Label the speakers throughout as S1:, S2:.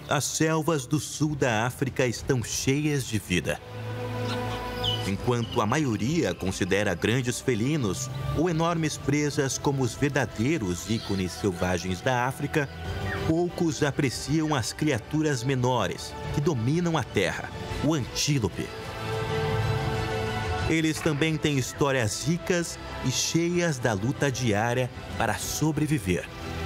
S1: As selvas do sul da África estão cheias de vida. Enquanto a maioria considera grandes felinos ou enormes presas como os verdadeiros ícones selvagens da África, poucos apreciam as criaturas menores que dominam a terra, o antílope. Eles também têm histórias ricas e cheias da luta diária para sobreviver.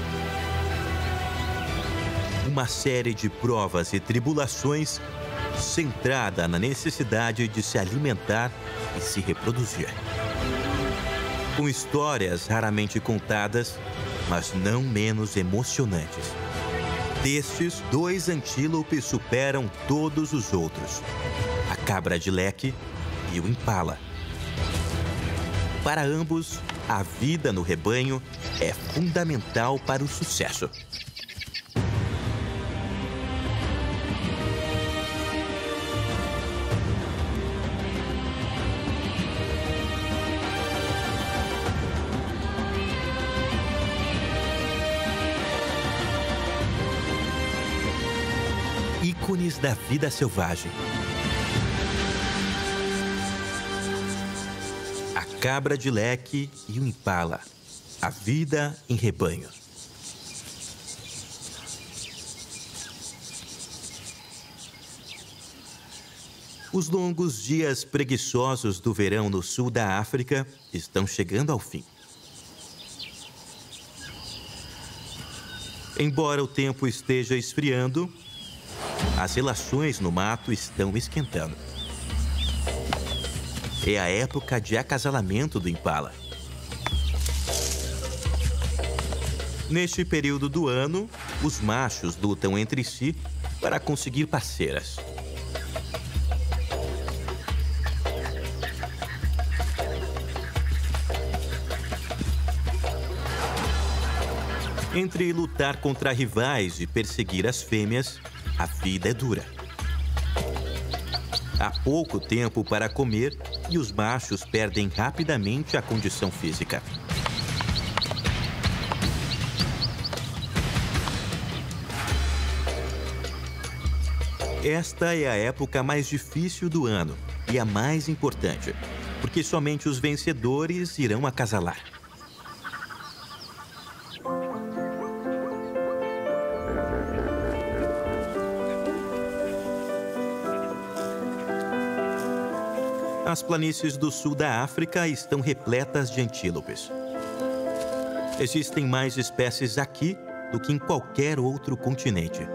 S1: Uma série de provas e tribulações centrada na necessidade de se alimentar e se reproduzir. Com histórias raramente contadas, mas não menos emocionantes. Destes, 2 antílopes superam todos os outros: a cabra de leque e o impala. Para ambos, a vida no rebanho é fundamental para o sucesso. Ícones da vida selvagem. A cabra de leque e o impala. A vida em rebanho. Os longos dias preguiçosos do verão no sul da África estão chegando ao fim. Embora o tempo esteja esfriando, as relações no mato estão esquentando. É a época de acasalamento do impala. Neste período do ano, os machos lutam entre si para conseguir parceiras. Entre lutar contra rivais e perseguir as fêmeas, a vida é dura. Há pouco tempo para comer e os machos perdem rapidamente a condição física. Esta é a época mais difícil do ano e a mais importante, porque somente os vencedores irão acasalar. As planícies do sul da África estão repletas de antílopes. Existem mais espécies aqui do que em qualquer outro continente.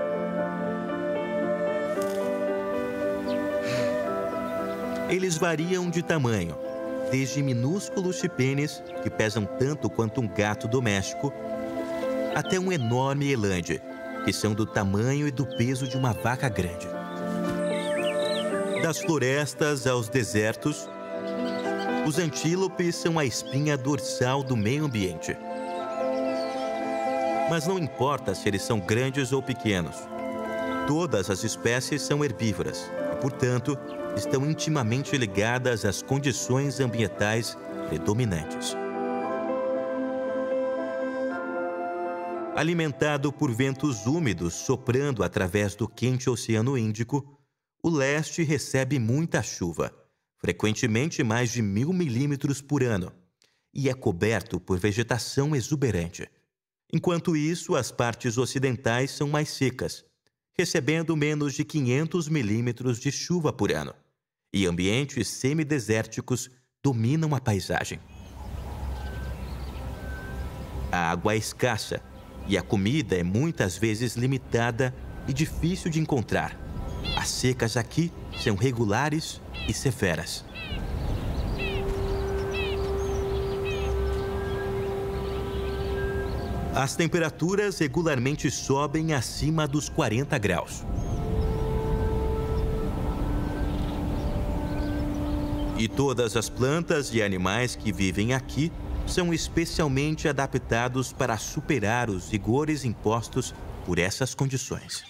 S1: Eles variam de tamanho, desde minúsculos chipênis, que pesam tanto quanto um gato doméstico, até um enorme elande, que são do tamanho e do peso de uma vaca grande. Das florestas aos desertos, os antílopes são a espinha dorsal do meio ambiente. Mas não importa se eles são grandes ou pequenos. Todas as espécies são herbívoras e, portanto, estão intimamente ligadas às condições ambientais predominantes. Alimentado por ventos úmidos soprando através do quente Oceano Índico, o leste recebe muita chuva, frequentemente mais de 1000 milímetros por ano, e é coberto por vegetação exuberante. Enquanto isso, as partes ocidentais são mais secas, recebendo menos de 500 milímetros de chuva por ano, e ambientes semidesérticos dominam a paisagem. A água é escassa e a comida é muitas vezes limitada e difícil de encontrar. As secas aqui são regulares e severas. As temperaturas regularmente sobem acima dos 40 graus. E todas as plantas e animais que vivem aqui são especialmente adaptados para superar os rigores impostos por essas condições.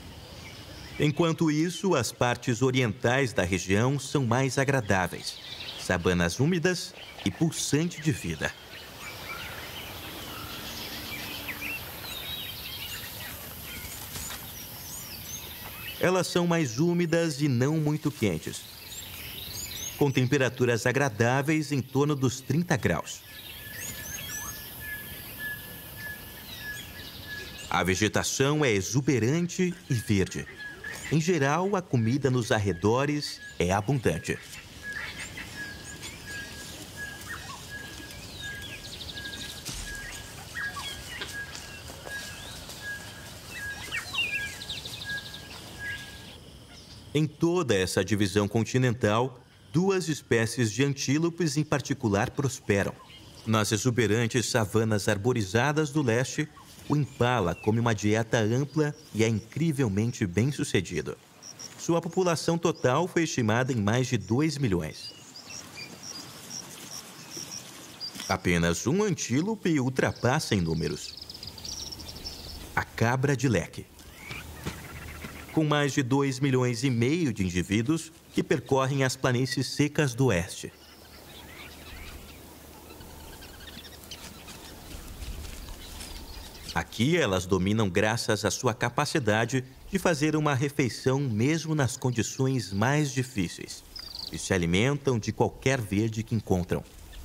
S1: Enquanto isso, as partes orientais da região são mais agradáveis, sabanas úmidas e pulsante de vida. Elas são mais úmidas e não muito quentes, com temperaturas agradáveis em torno dos 30 graus. A vegetação é exuberante e verde. Em geral, a comida nos arredores é abundante. Em toda essa divisão continental, duas espécies de antílopes em particular prosperam. Nas exuberantes savanas arborizadas do leste, o impala come uma dieta ampla e é incrivelmente bem-sucedido. Sua população total foi estimada em mais de 2 milhões. Apenas um antílope ultrapassa em números: a cabra de leque. Com mais de 2,5 milhões de indivíduos que percorrem as planícies secas do oeste. Aqui elas dominam graças à sua capacidade de fazer uma refeição mesmo nas condições mais difíceis e se alimentam de qualquer verde que encontram.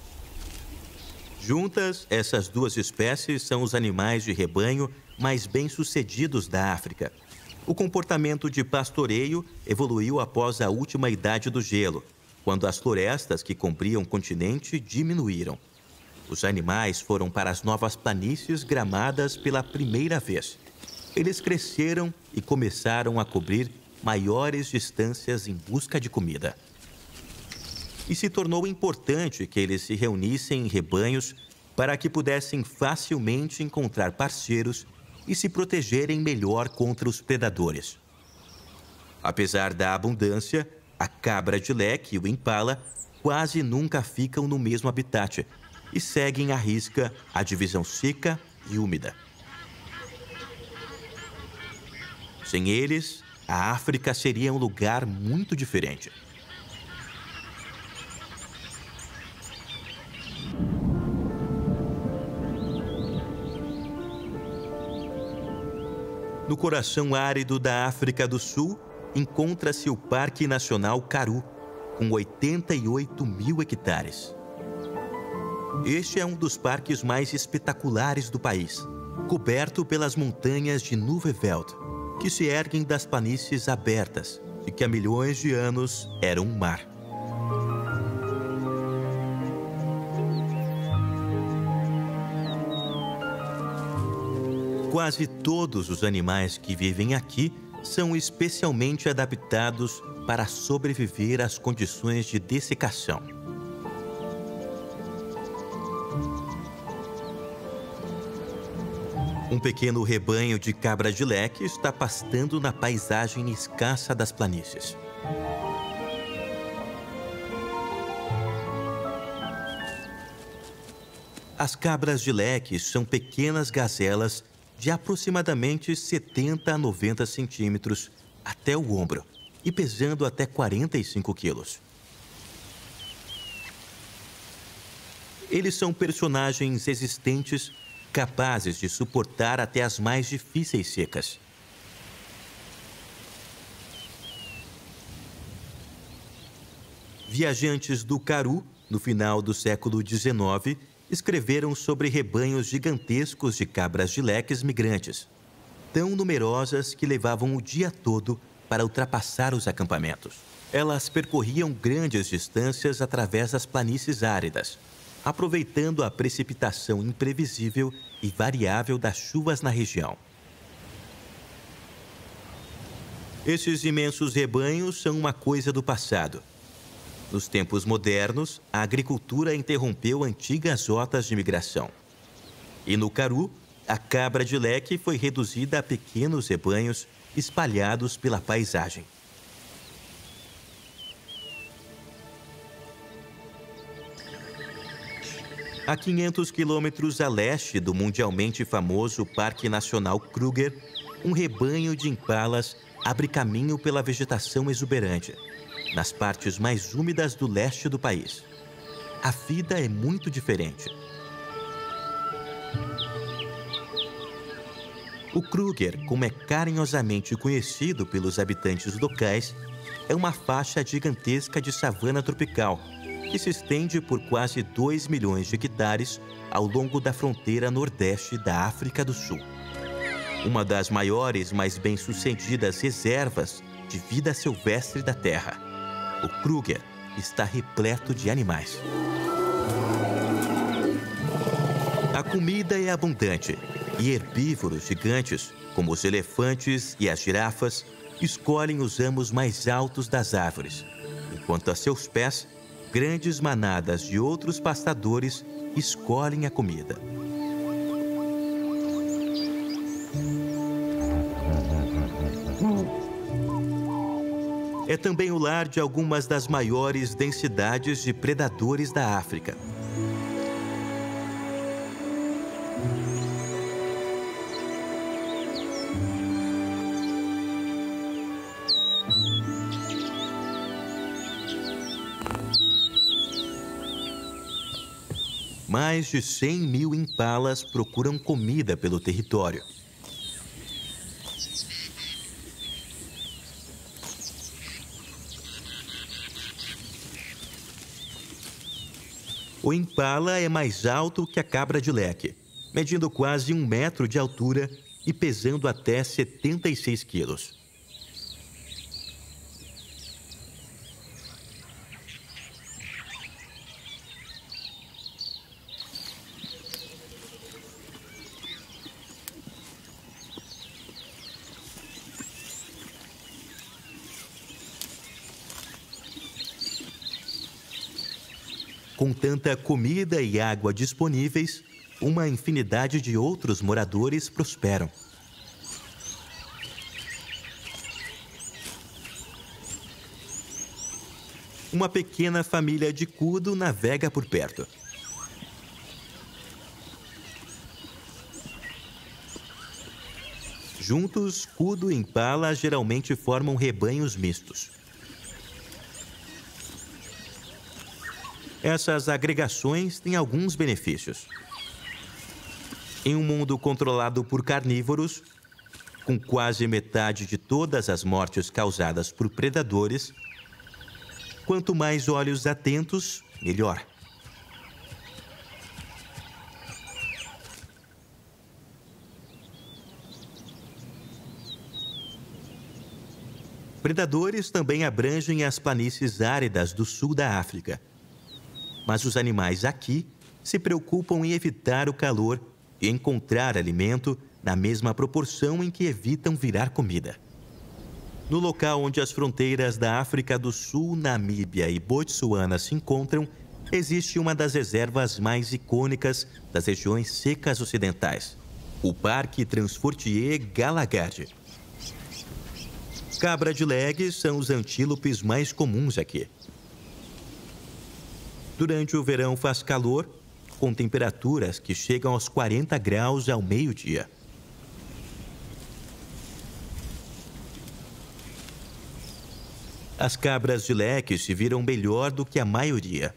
S1: Juntas, essas duas espécies são os animais de rebanho mais bem-sucedidos da África. O comportamento de pastoreio evoluiu após a última idade do gelo, quando as florestas que cobriam o continente diminuíram. Os animais foram para as novas planícies gramadas pela primeira vez. Eles cresceram e começaram a cobrir maiores distâncias em busca de comida. E se tornou importante que eles se reunissem em rebanhos para que pudessem facilmente encontrar parceiros e se protegerem melhor contra os predadores. Apesar da abundância, a cabra de leque e o impala quase nunca ficam no mesmo habitat e seguem à risca a divisão seca e úmida. Sem eles, a África seria um lugar muito diferente. No coração árido da África do Sul, encontra-se o Parque Nacional Karoo, com 88 mil hectares. Este é um dos parques mais espetaculares do país, coberto pelas montanhas de Nuveveld, que se erguem das planícies abertas e que há milhões de anos eram um mar. Quase todos os animais que vivem aqui são especialmente adaptados para sobreviver às condições de dessecação. Um pequeno rebanho de cabra de leque está pastando na paisagem escassa das planícies. As cabras de leque são pequenas gazelas de aproximadamente 70 a 90 centímetros até o ombro e pesando até 45 quilos. Eles são personagens resistentes, capazes de suportar até as mais difíceis secas. Viajantes do Karoo, no final do século XIX, escreveram sobre rebanhos gigantescos de cabras de leques migrantes, tão numerosas que levavam o dia todo para ultrapassar os acampamentos. Elas percorriam grandes distâncias através das planícies áridas, aproveitando a precipitação imprevisível e variável das chuvas na região. Esses imensos rebanhos são uma coisa do passado. Nos tempos modernos, a agricultura interrompeu antigas rotas de migração. E no Karoo, a cabra de leque foi reduzida a pequenos rebanhos espalhados pela paisagem. A 500 quilômetros a leste do mundialmente famoso Parque Nacional Kruger, um rebanho de impalas abre caminho pela vegetação exuberante, nas partes mais úmidas do leste do país. a vida é muito diferente. O Kruger, como é carinhosamente conhecido pelos habitantes locais, é uma faixa gigantesca de savana tropical que se estende por quase 2 milhões de hectares ao longo da fronteira nordeste da África do Sul. Uma das maiores, mais bem-sucedidas reservas de vida silvestre da Terra. O Kruger está repleto de animais. A comida é abundante e herbívoros gigantes, como os elefantes e as girafas, escolhem os ramos mais altos das árvores, enquanto a seus pés, grandes manadas de outros pastadores escolhem a comida. É também o lar de algumas das maiores densidades de predadores da África. Mais de 100 mil impalas procuram comida pelo território. O impala é mais alto que a cabra de leque, medindo quase 1 metro de altura e pesando até 76 quilos. Com tanta comida e água disponíveis, uma infinidade de outros moradores prosperam. Uma pequena família de Kudu navega por perto. Juntos, Kudu e impala geralmente formam rebanhos mistos. Essas agregações têm alguns benefícios. Em um mundo controlado por carnívoros, com quase metade de todas as mortes causadas por predadores, quanto mais olhos atentos, melhor. Predadores também abrangem as planícies áridas do sul da África. Mas os animais aqui se preocupam em evitar o calor e encontrar alimento na mesma proporção em que evitam virar comida. No local onde as fronteiras da África do Sul, Namíbia e Botsuana se encontram, existe uma das reservas mais icônicas das regiões secas ocidentais, o Parque Transfortier Galagad. Cabra de legue são os antílopes mais comuns aqui. Durante o verão faz calor, com temperaturas que chegam aos 40 graus ao meio-dia. As cabras de leque se viram melhor do que a maioria.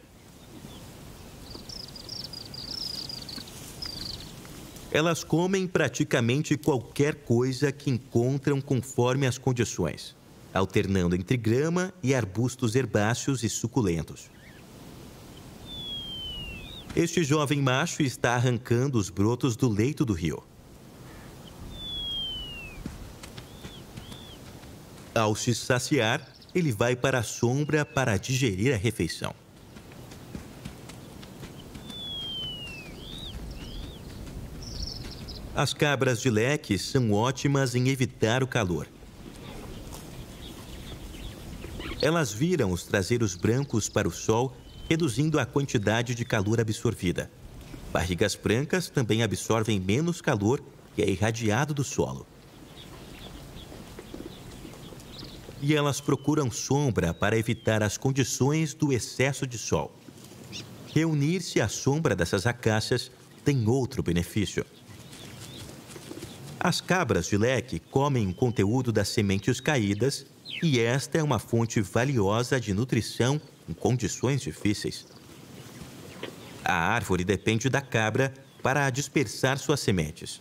S1: Elas comem praticamente qualquer coisa que encontram conforme as condições, alternando entre grama e arbustos herbáceos e suculentos. Este jovem macho está arrancando os brotos do leito do rio. Ao se saciar, ele vai para a sombra para digerir a refeição. As cabras de leque são ótimas em evitar o calor. Elas viram os traseiros brancos para o sol, reduzindo a quantidade de calor absorvida. Barrigas brancas também absorvem menos calor que é irradiado do solo. E elas procuram sombra para evitar as condições do excesso de sol. Reunir-se à sombra dessas acácias tem outro benefício. As cabras de leque comem o conteúdo das sementes caídas e esta é uma fonte valiosa de nutrição em condições difíceis. A árvore depende da cabra para dispersar suas sementes.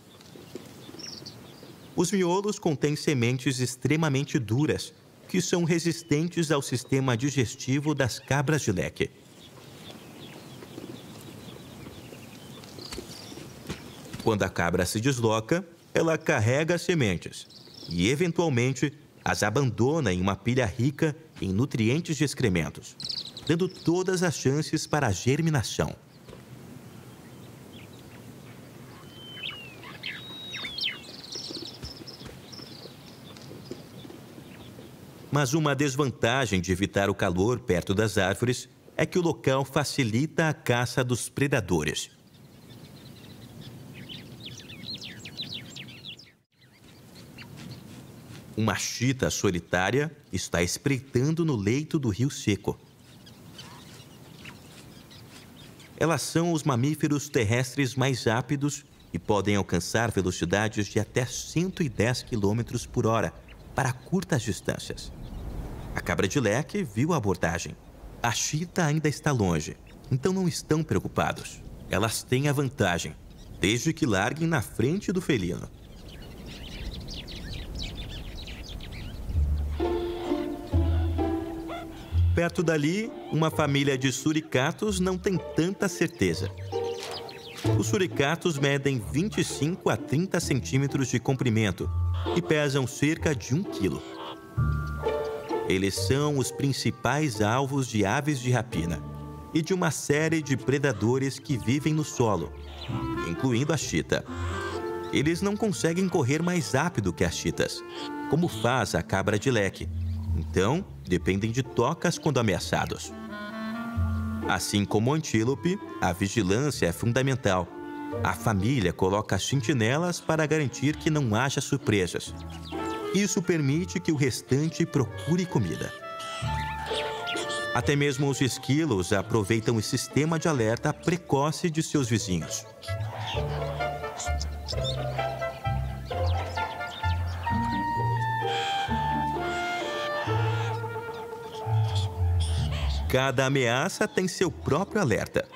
S1: Os miolos contêm sementes extremamente duras, que são resistentes ao sistema digestivo das cabras de leque. Quando a cabra se desloca, ela carrega as sementes e, eventualmente, as abandona em uma pilha rica em nutrientes de excrementos, dando todas as chances para a germinação. Mas uma desvantagem de evitar o calor perto das árvores é que o local facilita a caça dos predadores. Uma chita solitária está espreitando no leito do rio seco. Elas são os mamíferos terrestres mais rápidos e podem alcançar velocidades de até 110 km por hora para curtas distâncias. A cabra de leque viu a abordagem. A chita ainda está longe, então não estão preocupados. Elas têm a vantagem, desde que larguem na frente do felino. Perto dali, uma família de suricatos não tem tanta certeza. Os suricatos medem 25 a 30 centímetros de comprimento e pesam cerca de 1 quilo. Eles são os principais alvos de aves de rapina e de uma série de predadores que vivem no solo, incluindo a chita. Eles não conseguem correr mais rápido que as chitas, como faz a cabra de leque. Então, dependem de tocas quando ameaçados. Assim como o antílope, a vigilância é fundamental. A família coloca sentinelas para garantir que não haja surpresas. Isso permite que o restante procure comida. Até mesmo os esquilos aproveitam o sistema de alerta precoce de seus vizinhos. Cada ameaça tem seu próprio alerta.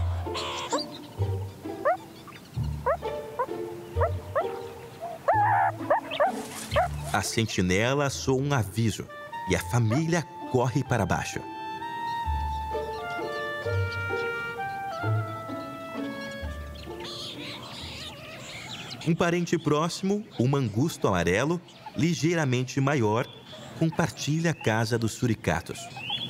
S1: A sentinela soa um aviso e a família corre para baixo. Um parente próximo, o mangusto amarelo, ligeiramente maior, compartilha a casa dos suricatos.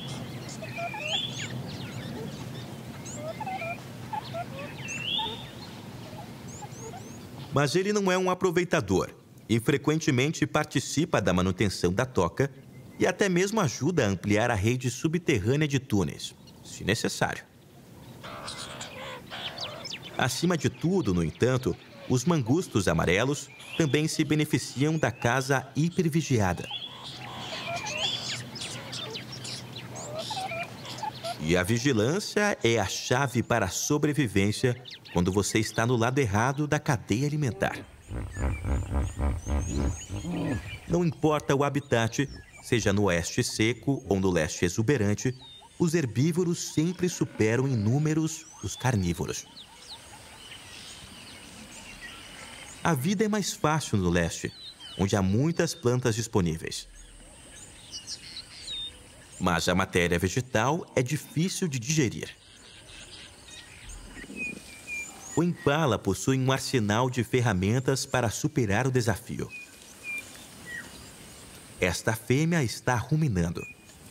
S1: Mas ele não é um aproveitador e frequentemente participa da manutenção da toca e até mesmo ajuda a ampliar a rede subterrânea de túneis, se necessário. Acima de tudo, no entanto, os mangustos amarelos também se beneficiam da casa hipervigiada. E a vigilância é a chave para a sobrevivência quando você está no lado errado da cadeia alimentar. Não importa o habitat, seja no oeste seco ou no leste exuberante, os herbívoros sempre superam em números os carnívoros. A vida é mais fácil no leste, onde há muitas plantas disponíveis. Mas a matéria vegetal é difícil de digerir. O impala possui um arsenal de ferramentas para superar o desafio. Esta fêmea está ruminando.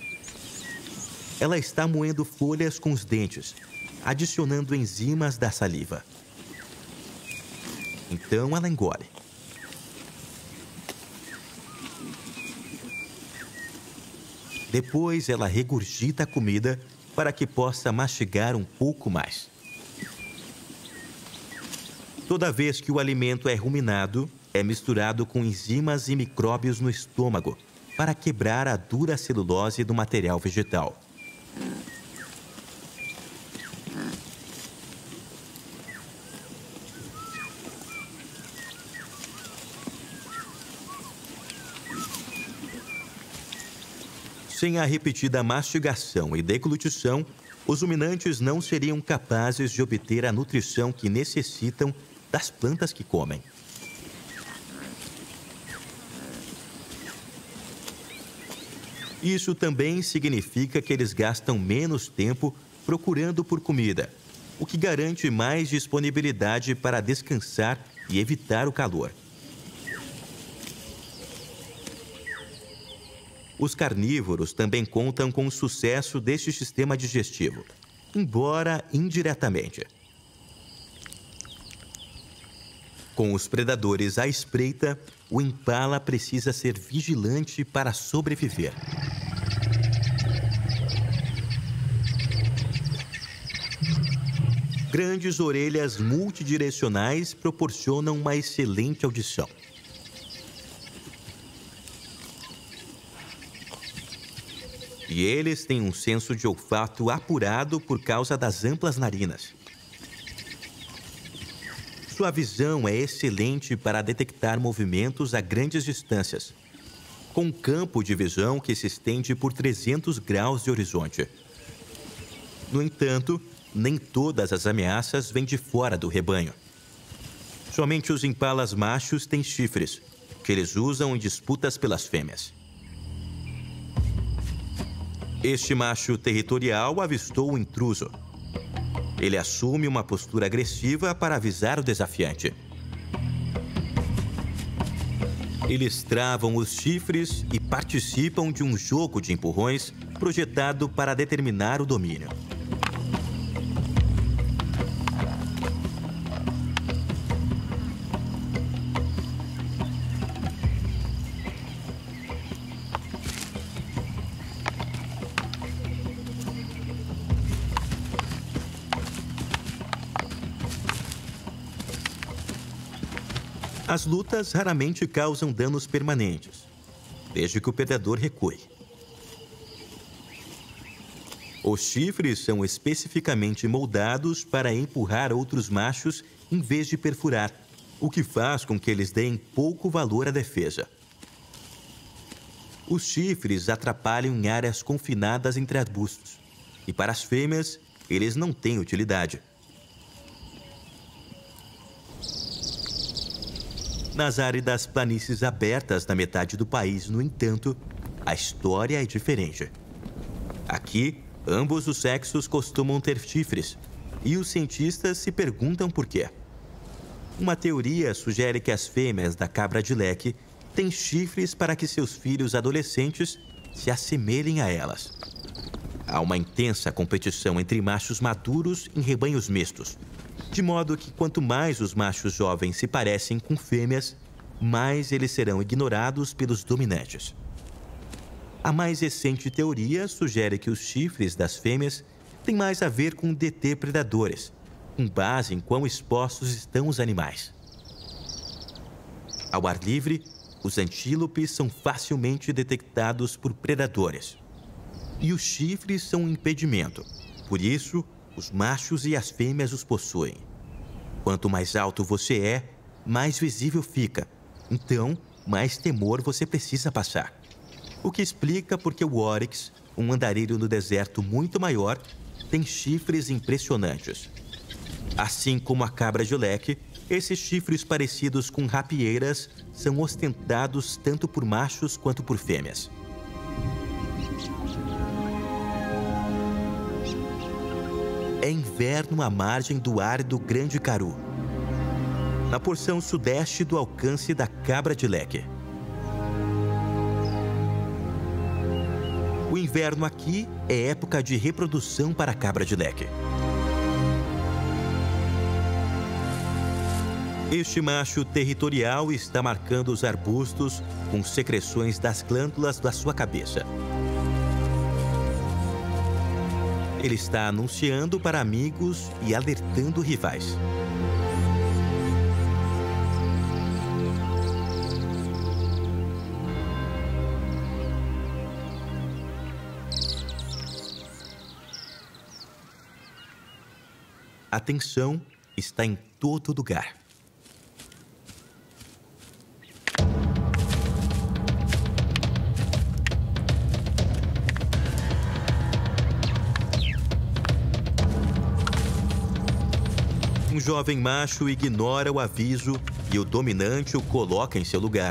S1: Ela está moendo folhas com os dentes, adicionando enzimas da saliva. Então ela engole. Depois ela regurgita a comida para que possa mastigar um pouco mais. Toda vez que o alimento é ruminado, é misturado com enzimas e micróbios no estômago para quebrar a dura celulose do material vegetal. Sem a repetida mastigação e deglutição, os ruminantes não seriam capazes de obter a nutrição que necessitam das plantas que comem. Isso também significa que eles gastam menos tempo procurando por comida, o que garante mais disponibilidade para descansar e evitar o calor. Os carnívoros também contam com o sucesso deste sistema digestivo, embora indiretamente. Com os predadores à espreita, o impala precisa ser vigilante para sobreviver. Grandes orelhas multidirecionais proporcionam uma excelente audição. E eles têm um senso de olfato apurado por causa das amplas narinas. Sua visão é excelente para detectar movimentos a grandes distâncias, com um campo de visão que se estende por 300 graus de horizonte. No entanto, nem todas as ameaças vêm de fora do rebanho. Somente os impalas machos têm chifres, que eles usam em disputas pelas fêmeas. Este macho territorial avistou o intruso. Ele assume uma postura agressiva para avisar o desafiante. Eles travam os chifres e participam de um jogo de empurrões projetado para determinar o domínio. As lutas raramente causam danos permanentes, desde que o predador recue. Os chifres são especificamente moldados para empurrar outros machos em vez de perfurar, o que faz com que eles deem pouco valor à defesa. Os chifres atrapalham em áreas confinadas entre arbustos, e para as fêmeas, eles não têm utilidade. Nas áridas planícies abertas da metade do país, no entanto, a história é diferente. Aqui, ambos os sexos costumam ter chifres, e os cientistas se perguntam por quê. Uma teoria sugere que as fêmeas da cabra de leque têm chifres para que seus filhos adolescentes se assemelhem a elas. Há uma intensa competição entre machos maduros em rebanhos mistos, de modo que quanto mais os machos jovens se parecem com fêmeas, mais eles serão ignorados pelos dominantes. A mais recente teoria sugere que os chifres das fêmeas têm mais a ver com deter predadores, com base em quão expostos estão os animais. Ao ar livre, os antílopes são facilmente detectados por predadores. E os chifres são um impedimento. Por isso, os machos e as fêmeas os possuem. Quanto mais alto você é, mais visível fica. Então, mais temor você precisa passar. O que explica porque o oryx, um andarilho no deserto muito maior, tem chifres impressionantes. Assim como a cabra de leque, esses chifres parecidos com rapieiras são ostentados tanto por machos quanto por fêmeas. É inverno à margem do árido Grande Karoo, na porção sudeste do alcance da cabra de leque. O inverno aqui é época de reprodução para a cabra de leque. Este macho territorial está marcando os arbustos com secreções das glândulas da sua cabeça. Ele está anunciando para amigos e alertando rivais. A tensão está em todo lugar. Um jovem macho ignora o aviso e o dominante o coloca em seu lugar.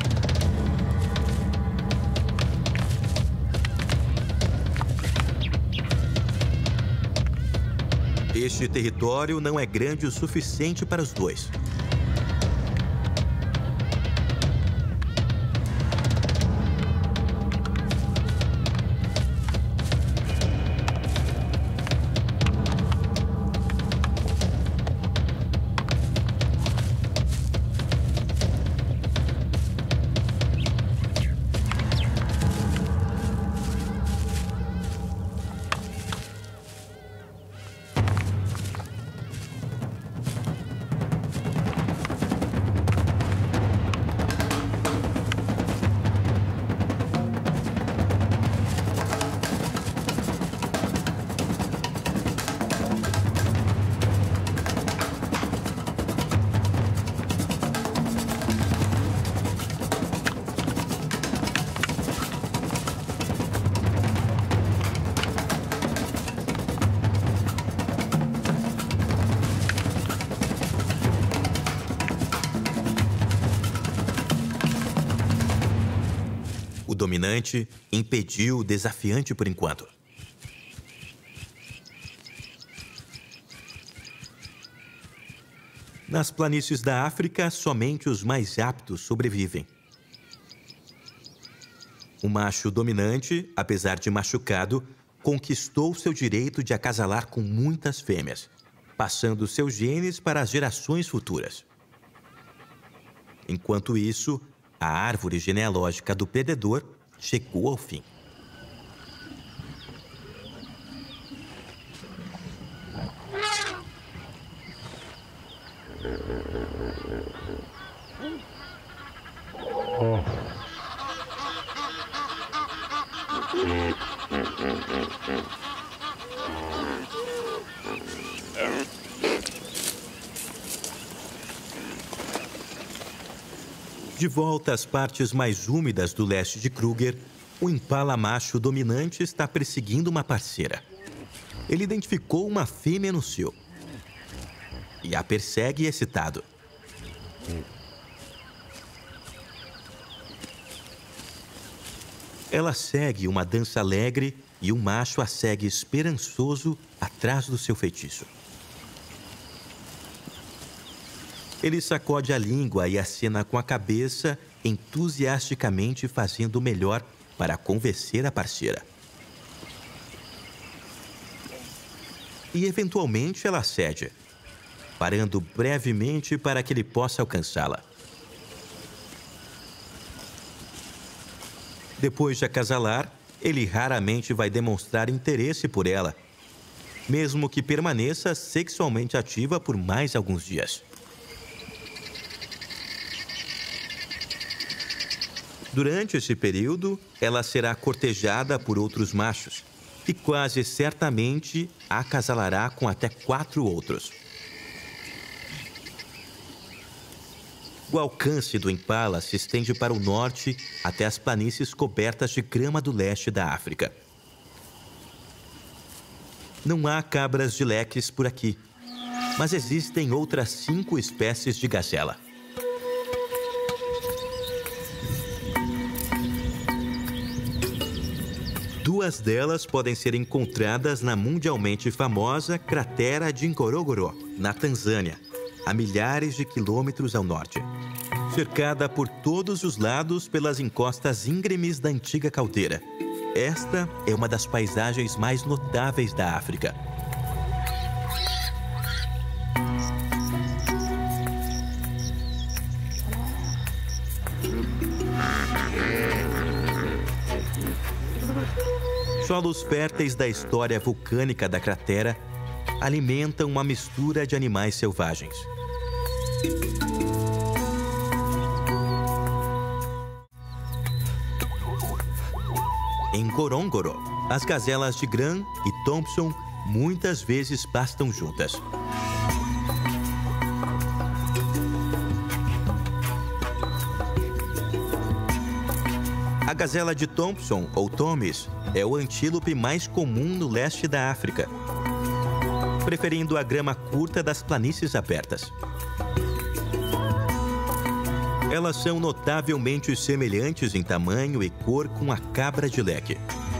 S1: Este território não é grande o suficiente para os dois. O dominante impediu o desafiante por enquanto. Nas planícies da África, somente os mais aptos sobrevivem. O macho dominante, apesar de machucado, conquistou seu direito de acasalar com muitas fêmeas, passando seus genes para as gerações futuras. Enquanto isso, a árvore genealógica do predador chegou ao fim. De volta às partes mais úmidas do leste de Kruger, o impala macho dominante está perseguindo uma parceira. Ele identificou uma fêmea no cio e a persegue excitado. Ela segue uma dança alegre e o macho a segue esperançoso atrás do seu feitiço. Ele sacode a língua e acena com a cabeça, entusiasticamente fazendo o melhor para convencer a parceira. E, eventualmente, ela cede, parando brevemente para que ele possa alcançá-la. Depois de acasalar, ele raramente vai demonstrar interesse por ela, mesmo que permaneça sexualmente ativa por mais alguns dias. Durante esse período, ela será cortejada por outros machos e quase certamente acasalará com até 4 outros. O alcance do impala se estende para o norte até as planícies cobertas de grama do leste da África. Não há cabras de leques por aqui, mas existem outras 5 espécies de gazela. Duas delas podem ser encontradas na mundialmente famosa cratera de Ngorongoro, na Tanzânia, a milhares de quilômetros ao norte. Cercada por todos os lados pelas encostas íngremes da antiga caldeira. Esta é uma das paisagens mais notáveis da África. Solos férteis da história vulcânica da cratera alimentam uma mistura de animais selvagens. Em Ngorongoro, as gazelas de Gran e Thompson muitas vezes pastam juntas. A gazela de Thompson, ou Tomis, é o antílope mais comum no leste da África. preferindo a grama curta das planícies abertas. Elas são notavelmente semelhantes em tamanho e cor com a cabra de leque.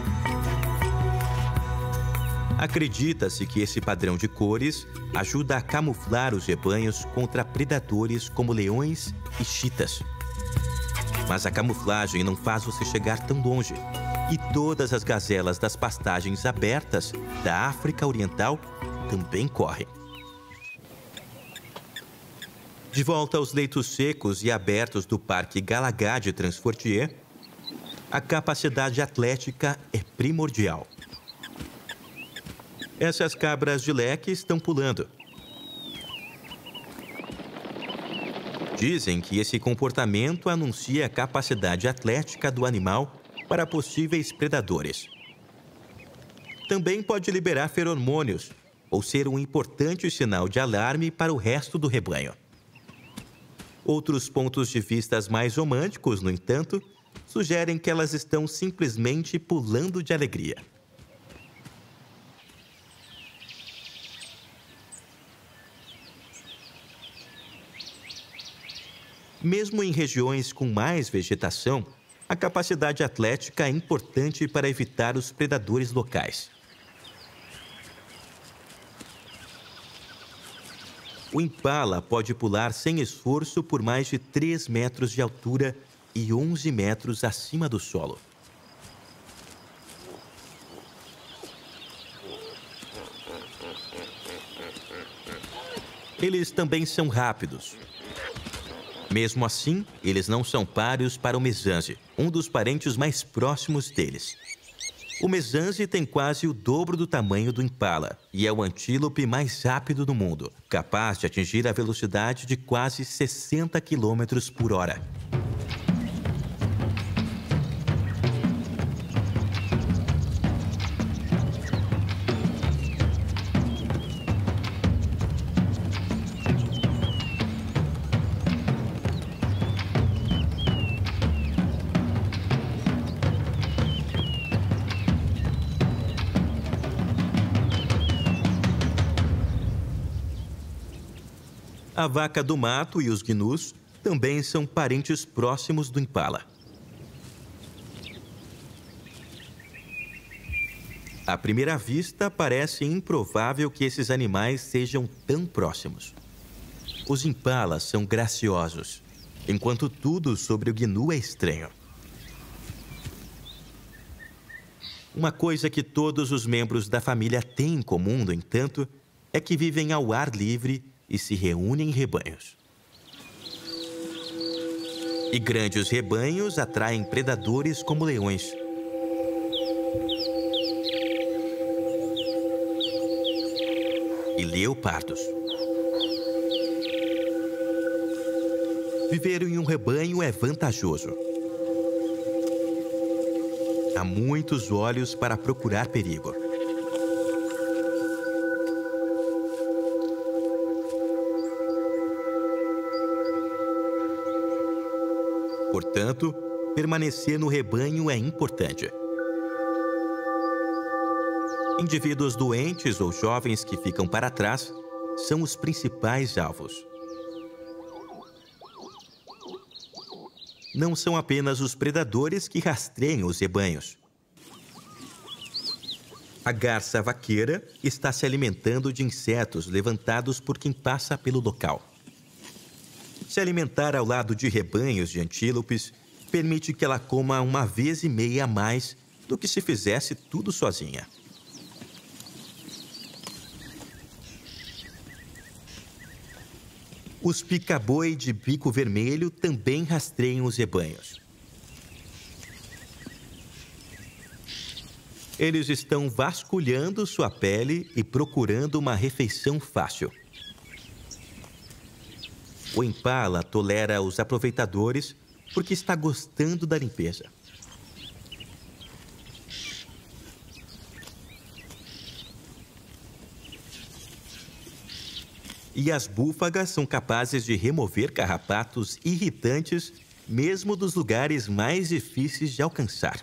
S1: Acredita-se que esse padrão de cores ajuda a camuflar os rebanhos contra predadores como leões e chitas. Mas a camuflagem não faz você chegar tão longe. E todas as gazelas das pastagens abertas da África Oriental também correm. De volta aos leitos secos e abertos do Parque Galagá de Transfortier, a capacidade atlética é primordial. Essas cabras de leque estão pulando. Dizem que esse comportamento anuncia a capacidade atlética do animal para possíveis predadores. Também pode liberar feromônios ou ser um importante sinal de alarme para o resto do rebanho. Outros pontos de vista mais românticos, no entanto, sugerem que elas estão simplesmente pulando de alegria. Mesmo em regiões com mais vegetação, a capacidade atlética é importante para evitar os predadores locais. O impala pode pular sem esforço por mais de 3 metros de altura e 11 metros acima do solo. Eles também são rápidos. Mesmo assim, eles não são páreos para o mesanze, um dos parentes mais próximos deles. O mesanze tem quase o dobro do tamanho do impala e é o antílope mais rápido do mundo, capaz de atingir a velocidade de quase 60 km por hora. A vaca do mato e os gnus também são parentes próximos do impala. À primeira vista, parece improvável que esses animais sejam tão próximos. Os impalas são graciosos, enquanto tudo sobre o gnu é estranho. Uma coisa que todos os membros da família têm em comum, no entanto, é que vivem ao ar livre e se reúnem em rebanhos. E grandes rebanhos atraem predadores como leões. E leopardos. Viver em um rebanho é vantajoso. Há muitos olhos para procurar perigo. Portanto, permanecer no rebanho é importante. Indivíduos doentes ou jovens que ficam para trás são os principais alvos. Não são apenas os predadores que rastreiam os rebanhos. A garça vaqueira está se alimentando de insetos levantados por quem passa pelo local. Se alimentar ao lado de rebanhos de antílopes permite que ela coma 1,5 vezes a mais do que se fizesse tudo sozinha. Os pica-boi de bico vermelho também rastreiam os rebanhos. Eles estão vasculhando sua pele e procurando uma refeição fácil. O impala tolera os aproveitadores porque está gostando da limpeza. E as búfagas são capazes de remover carrapatos irritantes mesmo dos lugares mais difíceis de alcançar.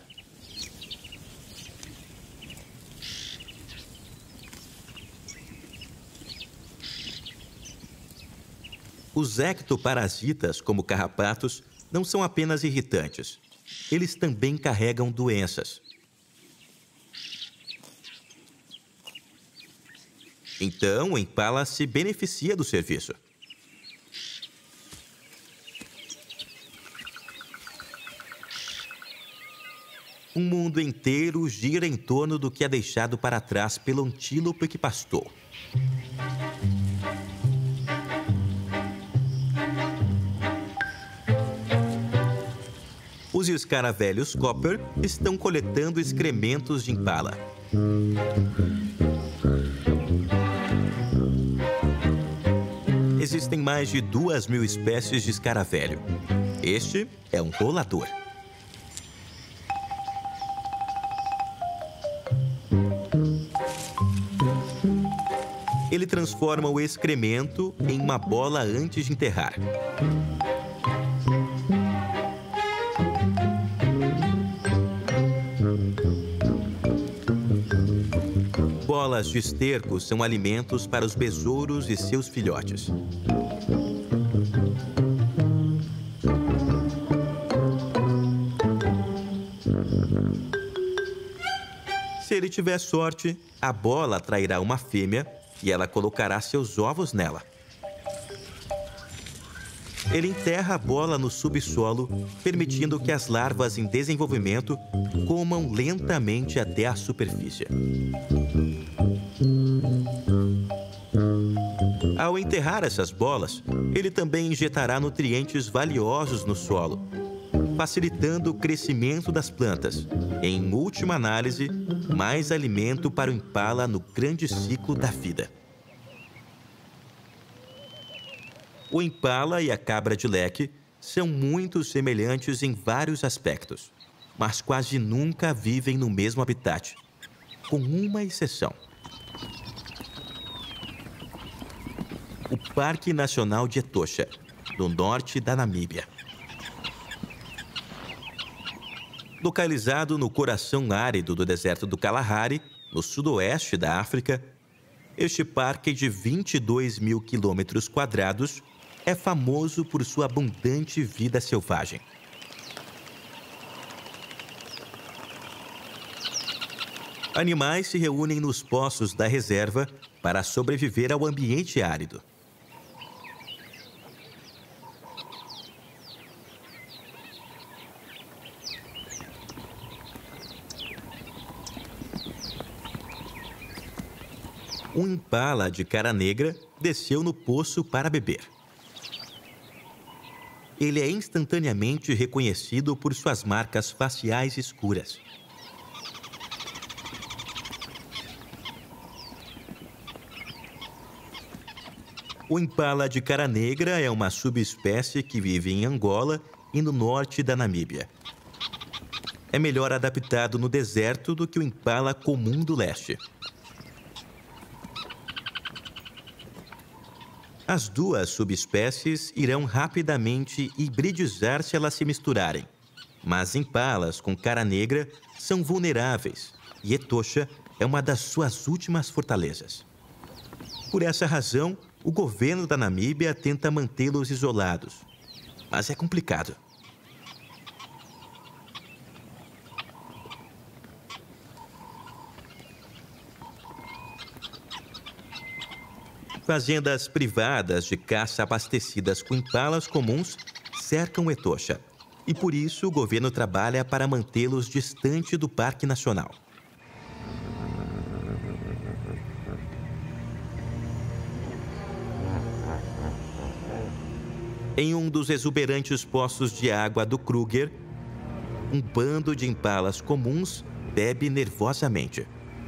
S1: Os ectoparasitas, como carrapatos, não são apenas irritantes. Eles também carregam doenças. Então, o impala se beneficia do serviço. O mundo inteiro gira em torno do que é deixado para trás pelo antílope que pastou. Os escaravelhos Copper estão coletando excrementos de impala. Existem mais de 2.000 espécies de escaravelho. Este é um rolador. Ele transforma o excremento em uma bola antes de enterrar. Bolas de esterco são alimentos para os besouros e seus filhotes. Se ele tiver sorte, a bola atrairá uma fêmea e ela colocará seus ovos nela. Ele enterra a bola no subsolo, permitindo que as larvas em desenvolvimento comam lentamente até a superfície. Ao enterrar essas bolas, ele também injetará nutrientes valiosos no solo, facilitando o crescimento das plantas. Em última análise, mais alimento para o impala no grande ciclo da vida. O impala e a cabra de leque são muito semelhantes em vários aspectos, mas quase nunca vivem no mesmo habitat, com uma exceção. O Parque Nacional de Etosha, no norte da Namíbia. Localizado no coração árido do deserto do Kalahari, no sudoeste da África, este parque de 22.000 quilômetros quadrados é famoso por sua abundante vida selvagem. Animais se reúnem nos poços da reserva para sobreviver ao ambiente árido. Um impala de cara negra desceu no poço para beber. Ele é instantaneamente reconhecido por suas marcas faciais escuras. O impala de cara negra é uma subespécie que vive em Angola e no norte da Namíbia. É melhor adaptado no deserto do que o impala comum do leste. As duas subespécies irão rapidamente hibridizar se elas se misturarem. Mas impalas com cara negra são vulneráveis e Etosha é uma das suas últimas fortalezas. Por essa razão, o governo da Namíbia tenta mantê-los isolados. Mas é complicado. Fazendas privadas de caça abastecidas com impalas comuns cercam Etosha. E por isso o governo trabalha para mantê-los distante do Parque Nacional. Em um dos exuberantes poços de água do Kruger, um bando de impalas comuns bebe nervosamente.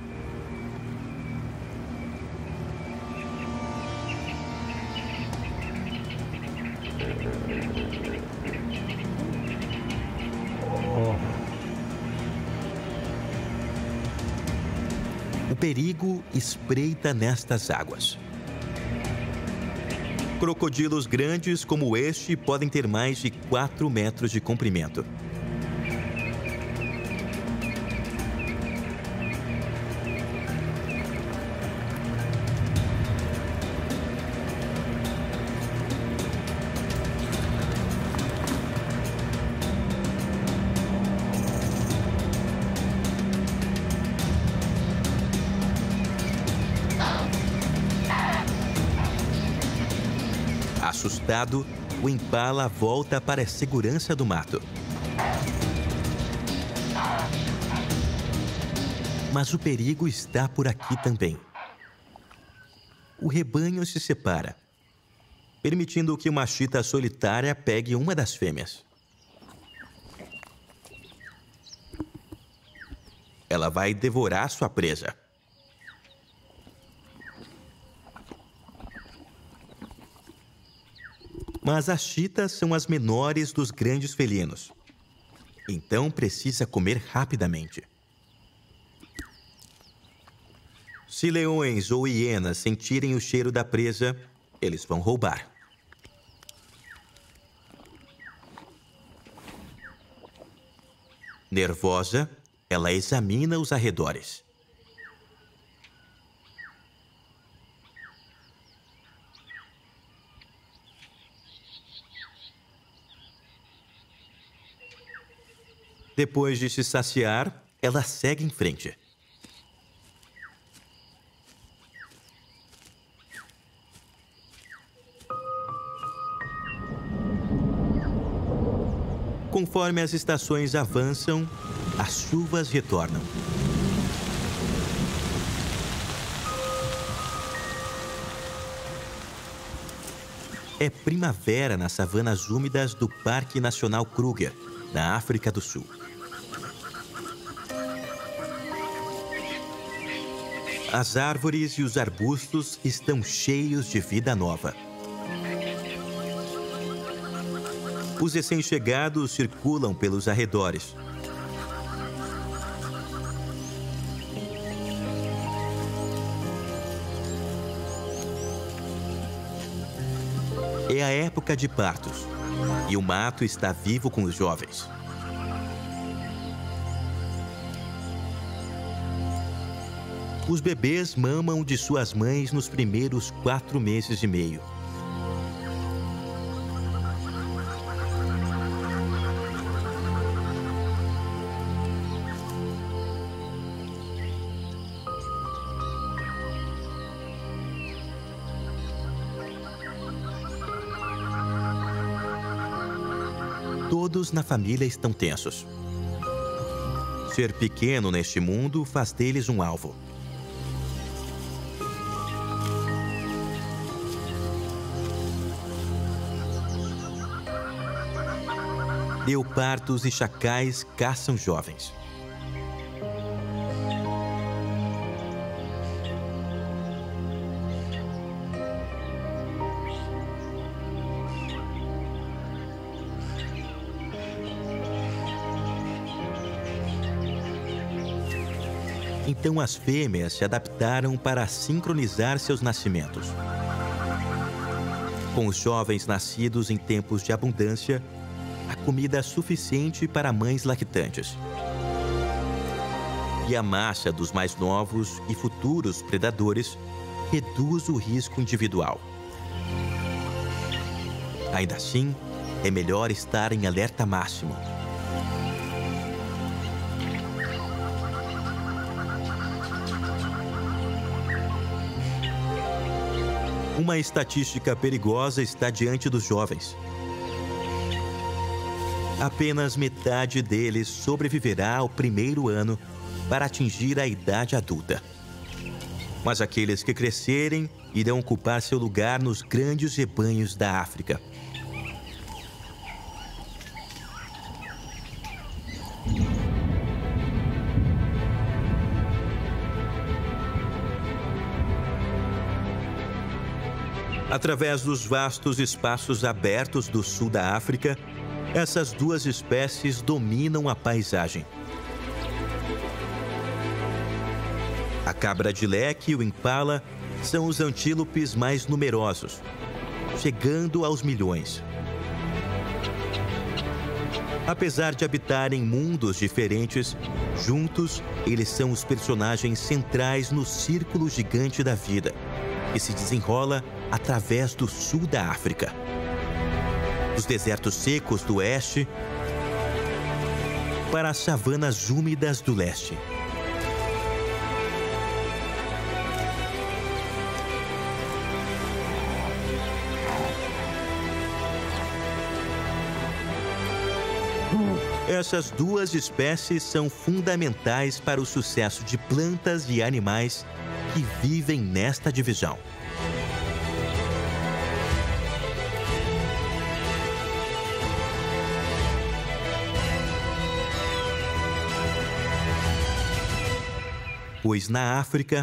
S1: O perigo espreita nestas águas. Crocodilos grandes como este podem ter mais de 4 metros de comprimento. Assustado, o impala volta para a segurança do mato. Mas o perigo está por aqui também. O rebanho se separa, permitindo que uma chita solitária pegue uma das fêmeas. Ela vai devorar sua presa. Mas as chitas são as menores dos grandes felinos. Então precisa comer rapidamente. Se leões ou hienas sentirem o cheiro da presa, eles vão roubar. Nervosa, ela examina os arredores. Depois de se saciar, ela segue em frente. Conforme as estações avançam, as chuvas retornam. É primavera nas savanas úmidas do Parque Nacional Kruger, na África do Sul. As árvores e os arbustos estão cheios de vida nova. Os recém-chegados circulam pelos arredores. É a época de partos, e o mato está vivo com os jovens. Os bebês mamam de suas mães nos primeiros 4 meses e meio. Todos na família estão tensos. Ser pequeno neste mundo faz deles um alvo. Leopardos e chacais caçam jovens. Então as fêmeas se adaptaram para sincronizar seus nascimentos. Com os jovens nascidos em tempos de abundância, há comida suficiente para mães lactantes. E a massa dos mais novos e futuros predadores reduz o risco individual. Ainda assim, é melhor estar em alerta máximo. Uma estatística perigosa está diante dos jovens. Apenas metade deles sobreviverá ao primeiro ano para atingir a idade adulta. Mas aqueles que crescerem irão ocupar seu lugar nos grandes rebanhos da África. Através dos vastos espaços abertos do sul da África, essas duas espécies dominam a paisagem. A cabra de leque e o impala são os antílopes mais numerosos, chegando aos milhões. Apesar de habitarem mundos diferentes, juntos eles são os personagens centrais no círculo gigante da vida, que se desenrola através do sul da África. Dos desertos secos do oeste para as savanas úmidas do leste. Essas duas espécies são fundamentais para o sucesso de plantas e animais que vivem nesta divisão. Pois na África,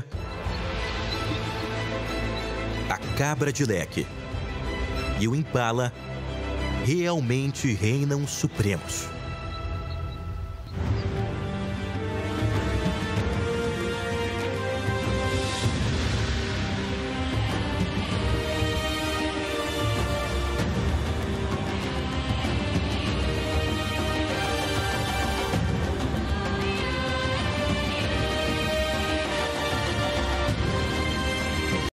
S1: a cabra de leque e o impala realmente reinam supremos.